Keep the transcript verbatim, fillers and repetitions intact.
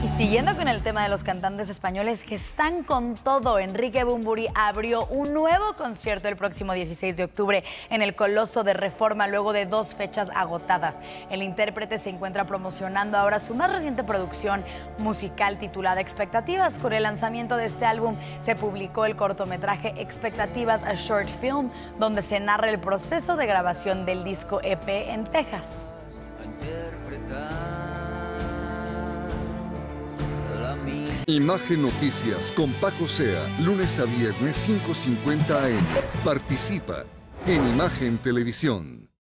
Y siguiendo con el tema de los cantantes españoles que están con todo, Enrique Bunbury abrió un nuevo concierto el próximo dieciséis de octubre en el Coloso de Reforma luego de dos fechas agotadas. El intérprete se encuentra promocionando ahora su más reciente producción musical titulada Expectativas. Con el lanzamiento de este álbum se publicó el cortometraje Expectativas, a Short Film, donde se narra el proceso de grabación del disco E P en Texas. Imagen Noticias con Paco Sea, lunes a viernes cinco cincuenta a eme. Participa en Imagen Televisión.